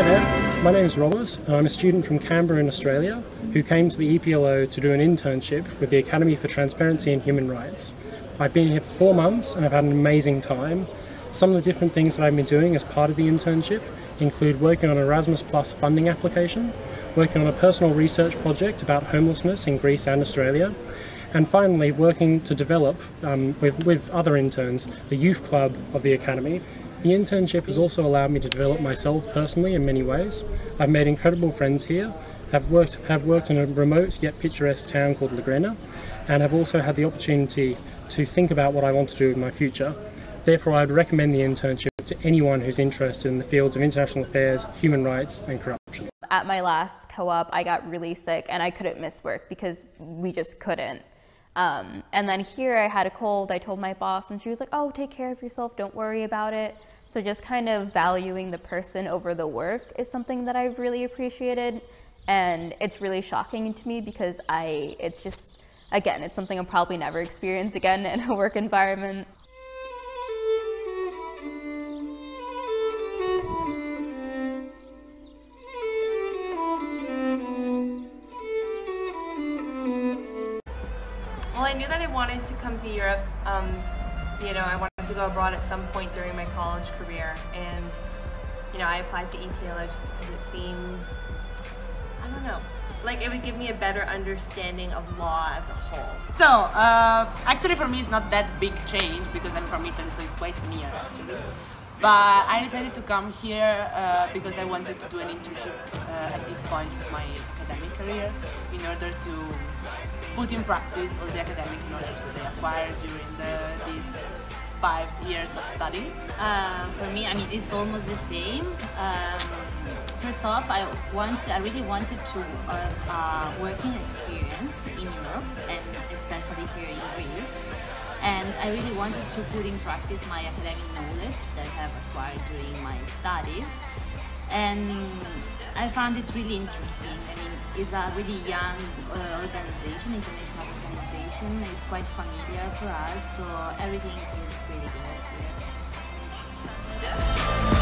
Hi there, my name is Robert and I'm a student from Canberra in Australia who came to the Eplo to do an internship with the Academy for Transparency and Human Rights. I've been here for 4 months and I've had an amazing time. Some of the different things that I've been doing as part of the internship include working on an Erasmus Plus funding application, working on a personal research project about homelessness in Greece and Australia, and finally working to develop, with other interns, the youth club of the Academy. The internship has also allowed me to develop myself personally in many ways. I've made incredible friends here, have worked in a remote yet picturesque town called Lagrena, and have also had the opportunity to think about what I want to do in my future. Therefore, I would recommend the internship to anyone who's interested in the fields of international affairs, human rights and corruption. At my last co-op, I got really sick and I couldn't miss work because we just couldn't. And then here I had a cold. I told my boss and she was like, oh, take care of yourself, don't worry about it. So just kind of valuing the person over the work is something that I've really appreciated. And it's really shocking to me because it's just, again, it's something I'll probably never experience again in a work environment. Well, I knew that I wanted to come to Europe. I wanted to go abroad at some point during my college career, and I applied to Eplo just because it seemed, I don't know, like it would give me a better understanding of law as a whole. So, actually for me it's not that big change because I'm from Italy, so it's quite near actually. But I decided to come here because I wanted to do an internship at this point of my academic career in order to put in practice all the academic knowledge that I acquired during these 5 years of studying. For me, it's almost the same. First off, I really wanted to working experience in Europe and especially here in Greece. And I really wanted to put in practice my academic knowledge that I have acquired during my studies. And I found it really interesting. It's a really young organization, international organization. It's quite familiar for us, so everything is really good here.